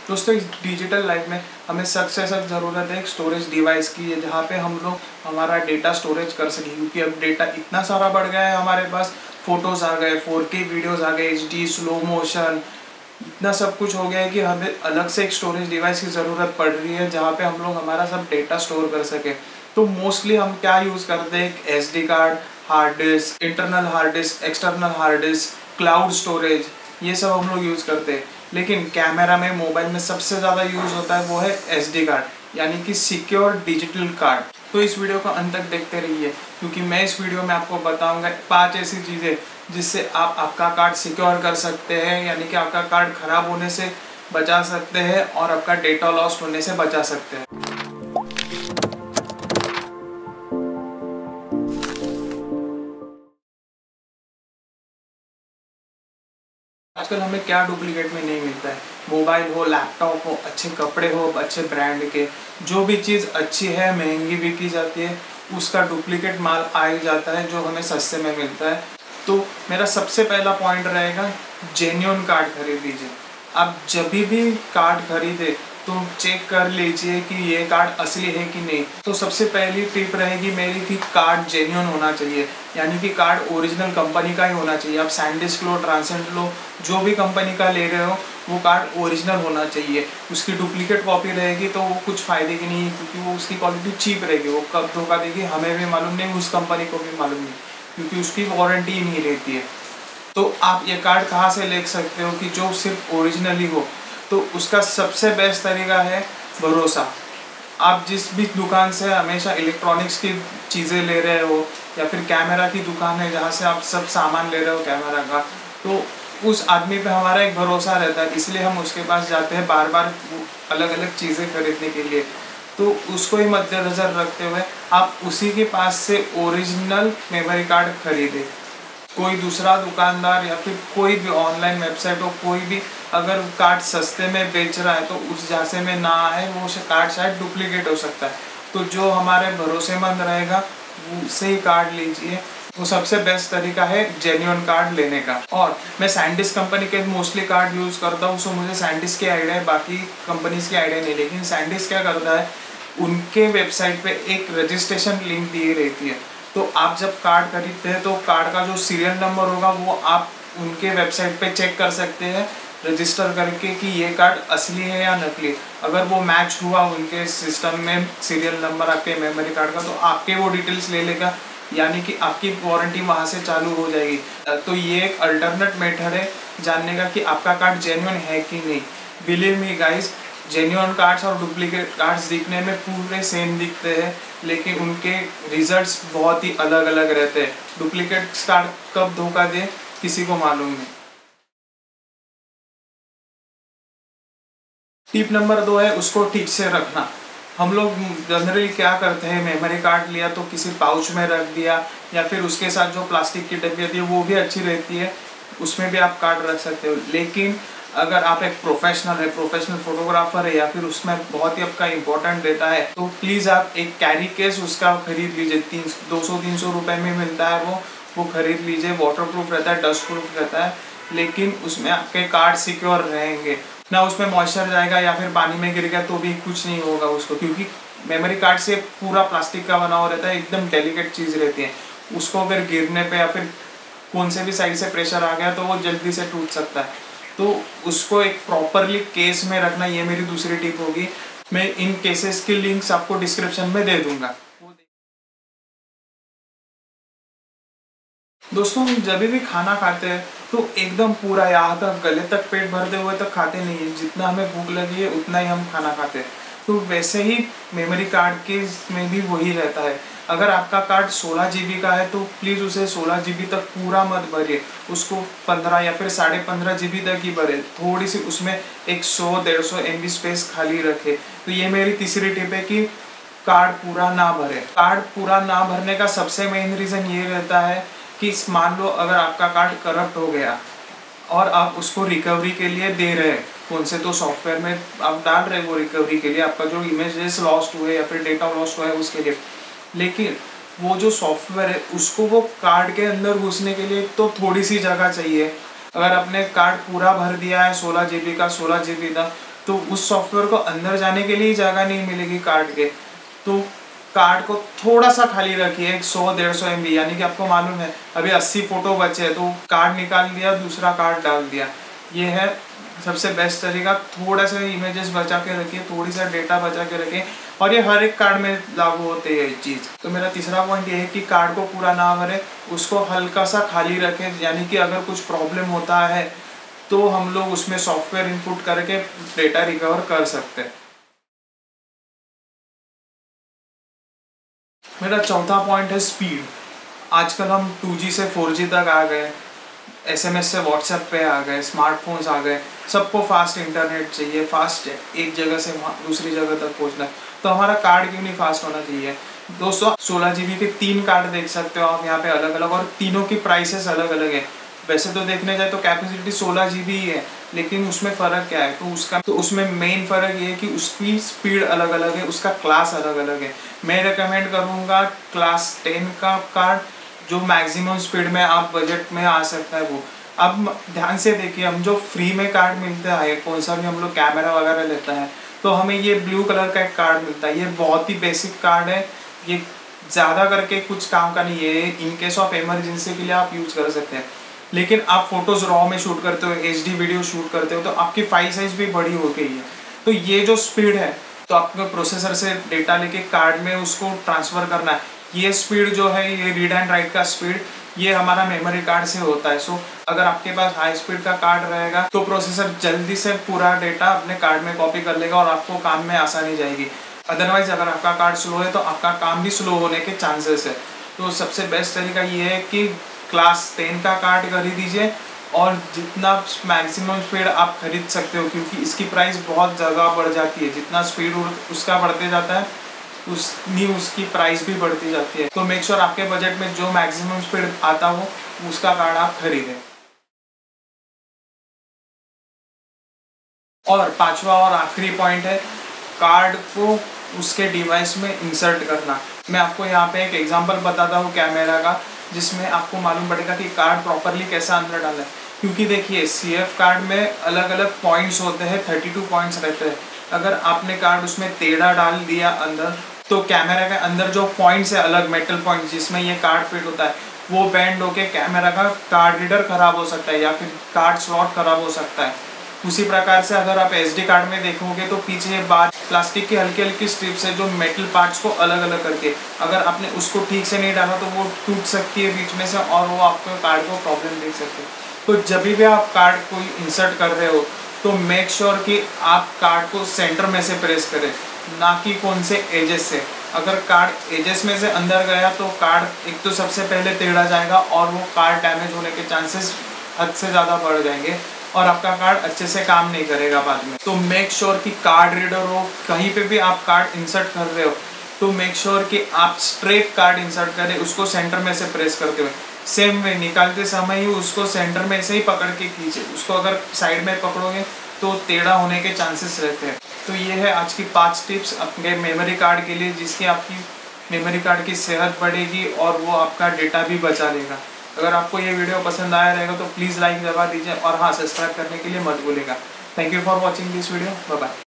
दोस्तों इस digital life में हमें सख्त से सख्त ज़रूरत है एक स्टोरेज डिवाइस की है, जहाँ पे हम लोग हमारा डेटा स्टोरेज कर सकें, क्योंकि अब डेटा इतना सारा बढ़ गया है हमारे पास। फ़ोटोज़ आ गए, 4K वीडियोज़ आ गए, HD स्लो मोशन, इतना सब कुछ हो गया है कि हमें अलग से एक स्टोरेज डिवाइस की ज़रूरत पड़ रही है, जहाँ पे हम लोग हमारा सब डेटा स्टोर कर सकें। तो मोस्टली हम क्या यूज़ करते हैं, एक SD card, hard disk, internal hard disk, external hard disk, cloud storage, ये सब हम लोग यूज़ करते हैं। लेकिन कैमरा में, मोबाइल में सबसे ज़्यादा यूज़ होता है वो है SD कार्ड, यानी कि सिक्योर डिजिटल कार्ड। तो इस वीडियो को अंत तक देखते रहिए, क्योंकि मैं इस वीडियो में आपको बताऊंगा 5 ऐसी चीज़ें जिससे आप आपका कार्ड सिक्योर कर सकते हैं, यानी कि आपका कार्ड ख़राब होने से बचा सकते हैं और आपका डेटा लॉस्ट होने से बचा सकते हैं। आजकल हमें क्या डुप्लीकेट में नहीं मिलता है, मोबाइल हो, लैपटॉप हो, अच्छे कपड़े हो, अच्छे ब्रांड के, जो भी चीज़ अच्छी है, महंगी बिकी जाती है, उसका डुप्लीकेट माल आ ही जाता है जो हमें सस्ते में मिलता है। तो मेरा सबसे पहला पॉइंट रहेगा, जेन्युइन कार्ड खरीद लीजिए। आप जब भी कार्ड खरीदे तो चेक कर लीजिए कि ये कार्ड असली है कि नहीं। तो सबसे पहली टिप रहेगी मेरी कि कार्ड जेन्युइन होना चाहिए, यानी कि कार्ड ओरिजिनल कंपनी का ही होना चाहिए। आप सैनडिस्क लो, ट्रांसेंट लो, जो भी कंपनी का ले रहे हो वो कार्ड ओरिजिनल होना चाहिए। उसकी डुप्लीकेट कॉपी रहेगी तो वो कुछ फ़ायदे की नहीं है, क्योंकि वो उसकी क्वालिटी चीप रहेगी। वो कब धोखा देगी हमें भी मालूम नहीं, उस कंपनी को भी मालूम नहीं, क्योंकि उसकी वारंटी ही नहीं रहती है। तो आप ये कार्ड कहाँ से ले सकते हो कि जो सिर्फ ओरिजिनल ही हो? तो उसका सबसे बेस्ट तरीका है भरोसा। आप जिस भी दुकान से हमेशा इलेक्ट्रॉनिक्स की चीज़ें ले रहे हो, या फिर कैमरा की दुकान है जहाँ से आप सब सामान ले रहे हो कैमरा का, तो उस आदमी पे हमारा एक भरोसा रहता है, इसलिए हम उसके पास जाते हैं बार बार अलग अलग चीज़ें खरीदने के लिए। तो उसको ही मद्देनज़र रखते हुए आप उसी के पास से ओरिजिनल मेमोरी कार्ड खरीदें। कोई दूसरा दुकानदार या फिर कोई भी ऑनलाइन वेबसाइट हो, कोई भी अगर कार्ड सस्ते में बेच रहा है तो उस जासे में ना आए, वो कार्ड शायद डुप्लीकेट हो सकता है। तो जो हमारे भरोसेमंद रहेगा उससे ही कार्ड लीजिए। वो सबसे बेस्ट तरीका है जेन्युइन कार्ड लेने का। और मैं सैनडिस्क कंपनी के मोस्टली कार्ड यूज़ करता हूँ, सो मुझे सैनडिस्क की आइडिया है, बाकी कंपनीज की आइडिया नहीं। लेकिन सैनडिस्क क्या करता है, उनके वेबसाइट पे एक रजिस्ट्रेशन लिंक दी रहती है। तो आप जब कार्ड खरीदते हैं तो कार्ड का जो सीरियल नंबर होगा वो आप उनके वेबसाइट पे चेक कर सकते हैं रजिस्टर करके कि ये कार्ड असली है या नकली। अगर वो मैच हुआ उनके सिस्टम में सीरियल नंबर आपके मेमोरी कार्ड का, तो आपके वो डिटेल्स ले लेगा, यानी कि आपकी वारंटी वहाँ से चालू हो जाएगी। तो ये एक अल्टरनेट मेथड है जानने का कि आपका कार्ड जेन्युइन है कि नहीं। Believe me guys, genuine cards और डुप्लीकेट कार्ड्स दिखने में पूरे सेम दिखते हैं, लेकिन उनके रिजल्ट्स बहुत ही अलग अलग रहते हैं। डुप्लीकेट कार्ड कब धोखा दे किसी को मालूम नहीं। टिप नंबर 2 है उसको ठीक से रखना। हम लोग जनरली क्या करते हैं, मेमोरी कार्ड लिया तो किसी पाउच में रख दिया, या फिर उसके साथ जो प्लास्टिक की डब्बी होती है वो भी अच्छी रहती है, उसमें भी आप कार्ड रख सकते हो। लेकिन अगर आप एक प्रोफेशनल फोटोग्राफर है, या फिर उसमें बहुत ही आपका इंपॉर्टेंट डेटा है, तो प्लीज़ आप एक कैरी केस उसका खरीद लीजिए। 200-300 रुपये में मिलता है वो खरीद लीजिए। वाटर प्रूफ रहता है, डस्ट प्रूफ रहता है, लेकिन उसमें आपके कार्ड सिक्योर रहेंगे ना। उसमें मॉइस्चर जाएगा या फिर पानी में गिर गया तो भी कुछ नहीं होगा उसको, क्योंकि मेमोरी कार्ड से पूरा प्लास्टिक का बना हुआ रहता है, एकदम डेलिकेट चीज़ रहती है। उसको अगर गिरने पे या फिर कौन से भी साइड से प्रेशर आ गया तो वो जल्दी से टूट सकता है। तो उसको एक प्रॉपरली केस में रखना, ये मेरी दूसरी टिप होगी। मैं इन केसेस की लिंक्स आपको डिस्क्रिप्शन में दे दूंगा। दोस्तों जब भी खाना खाते हैं तो एकदम पूरा यहाँ तक गले तक पेट भरते हुए तक खाते नहीं है, जितना हमें भूख लगी है उतना ही हम खाना खाते हैं। तो वैसे ही मेमोरी कार्ड के में भी वही रहता है। अगर आपका कार्ड 16 GB का है तो प्लीज़ उसे 16 GB तक पूरा मत भरिए, उसको 15 या फिर 15.5 GB तक ही भरे। थोड़ी सी उसमें 100-150 MB स्पेस खाली रखे। तो ये मेरी तीसरी टिप है कि कार्ड पूरा ना भरे। कार्ड पूरा ना भरने का सबसे मेन रीज़न ये रहता है कि मान लो अगर आपका कार्ड करप्ट हो गया और आप उसको रिकवरी के लिए दे रहे हैं, कौन से तो सॉफ्टवेयर में आप डाल रहे हैं वो रिकवरी के लिए, आपका जो इमेजेस लॉस्ट हुए या फिर डेटा लॉस्ट हुआ है उसके लिए, लेकिन वो जो सॉफ्टवेयर है उसको वो कार्ड के अंदर घुसने के लिए तो थोड़ी सी जगह चाहिए। अगर आपने कार्ड पूरा भर दिया है 16 GB का, 16 GB था, तो उस सॉफ्टवेयर को अंदर जाने के लिए जगह नहीं मिलेगी कार्ड के। तो कार्ड को थोड़ा सा खाली रखिए, 100-150 MB, यानी कि आपको मालूम है अभी 80 फोटो बचे तो कार्ड निकाल दिया, दूसरा कार्ड डाल दिया। ये है सबसे बेस्ट तरीका। थोड़ा सा इमेजेस बचा के रखिए, थोड़ी सा डेटा बचा के रखिए, और ये हर एक कार्ड में लागू होते हैं ये चीज़। तो मेरा तीसरा पॉइंट ये है कि कार्ड को पूरा ना भरे, उसको हल्का सा खाली रखें, यानी कि अगर कुछ प्रॉब्लम होता है तो हम लोग उसमें सॉफ्टवेयर इनपुट करके डेटा रिकवर कर सकते हैं। मेरा चौथा पॉइंट है स्पीड। आजकल हम 2G से 4G तक आ गए, SMS से WhatsApp पे आ गए, स्मार्टफोन्स आ गए, सबको फास्ट इंटरनेट चाहिए, फास्ट एक जगह से दूसरी जगह तक पहुंचना है। तो हमारा कार्ड क्यों नहीं फास्ट होना चाहिए। 216 GB के 3 कार्ड देख सकते हो आप यहाँ पे अलग अलग, और तीनों की प्राइसेस अलग अलग है। वैसे तो देखने जाए तो कैपेसिटी 16 GB ही है, लेकिन उसमें फ़र्क क्या है, तो उसमें मेन फ़र्क ये है कि उसकी स्पीड अलग अलग है, उसका क्लास अलग अलग है। मैं रेकमेंड करूँगा क्लास 10 का कार्ड, जो मैक्सिमम स्पीड में आप बजट में आ सकता है वो। अब ध्यान से देखिए, हम जो फ्री में कार्ड मिलता है, कौन सा भी हम लोग कैमरा वगैरह लेता है, तो हमें ये ब्लू कलर का एक कार्ड मिलता है। ये बहुत ही बेसिक कार्ड है, ये ज़्यादा करके कुछ काम का नहीं है, इन केस ऑफ इमरजेंसी के लिए आप यूज़ कर सकते हैं। लेकिन आप फोटोज़ रॉ में शूट करते हो, HD वीडियो शूट करते हो, तो आपकी फाइल साइज़ भी बड़ी हो गई है। तो ये जो स्पीड है, तो आपको प्रोसेसर से डेटा लेके कार्ड में उसको ट्रांसफ़र करना है। ये स्पीड जो है, ये रीड एंड राइट का स्पीड, ये हमारा मेमोरी कार्ड से होता है। सो अगर आपके पास हाई स्पीड का कार्ड रहेगा तो प्रोसेसर जल्दी से पूरा डेटा अपने कार्ड में कॉपी कर लेगा और आपको काम में आसानी जाएगी। अदरवाइज अगर आपका कार्ड स्लो है तो आपका काम भी स्लो होने के चांसेस है। तो सबसे बेस्ट तरीका ये है कि क्लास 10 का कार्ड खरीद दीजिए, और जितना मैक्सिमम स्पीड आप खरीद सकते हो, क्योंकि इसकी प्राइस बहुत ज़्यादा बढ़ जाती है। जितना स्पीड उसका बढ़ते जाता है उतनी उसकी प्राइस भी बढ़ती जाती है। तो मेक श्योर आपके बजट में जो मैक्सिमम स्पीड आता हो उसका कार्ड आप खरीदें। और पांचवा और आखिरी पॉइंट है कार्ड को उसके डिवाइस में इंसर्ट करना। मैं आपको यहाँ पे एक एग्जांपल बताता हूँ कैमरा का, जिसमें आपको मालूम पड़ेगा कि कार्ड प्रॉपरली कैसा अंदर डालना है। क्योंकि देखिए CF कार्ड में अलग अलग पॉइंट्स होते हैं, 32 पॉइंट्स रहते हैं। अगर आपने कार्ड उसमें टेढ़ा डाल दिया अंदर, तो कैमरा के अंदर जो पॉइंट्स है अलग मेटल पॉइंट्स जिसमें ये कार्ड फिट होता है, वो बेंड होके कैमरा का कार्ड रीडर खराब हो सकता है, या फिर कार्ड स्लॉट खराब हो सकता है। उसी प्रकार से अगर आप SD कार्ड में देखोगे तो पीछे बार प्लास्टिक की हल्की हल्की स्ट्रिप्स है जो मेटल पार्ट्स को अलग अलग करके, अगर आपने उसको ठीक से नहीं डाला तो वो टूट सकती है बीच में से, और वो आपको कार्ड को प्रॉब्लम दे सकते हैं। तो जब भी आप कार्ड को इंसर्ट कर रहे हो तो मेक श्योर कि आप कार्ड को सेंटर में से प्रेस करें, ना कि कौन से एजेस से। अगर कार्ड एजेस में से अंदर गया तो कार्ड एक तो सबसे पहले टेढ़ा जाएगा, और वो कार्ड डैमेज होने के चांसेस हद से ज़्यादा बढ़ जाएंगे, और आपका कार्ड अच्छे से काम नहीं करेगा बाद में। तो मेक श्योर कि कार्ड रीडर हो, कहीं पे भी आप कार्ड इंसर्ट कर रहे हो तो मेक श्योर कि आप स्ट्रेट कार्ड इंसर्ट करें, उसको सेंटर में से प्रेस करते हुए। सेम वे निकालते समय ही उसको सेंटर में से ही पकड़ के खींचे, उसको अगर साइड में पकड़ोगे तो टेढ़ा होने के चांसेस रहते हैं। तो ये है आज की 5 टिप्स अपने मेमोरी कार्ड के लिए, जिसकी आपकी मेमोरी कार्ड की सेहत बढ़ेगी और वो आपका डेटा भी बचा लेगा। अगर आपको ये वीडियो पसंद आया रहेगा तो प्लीज़ लाइक दबा दीजिए, और हाँ, सब्सक्राइब करने के लिए मत भूलिएगा। Thank you for watching this video. Bye bye.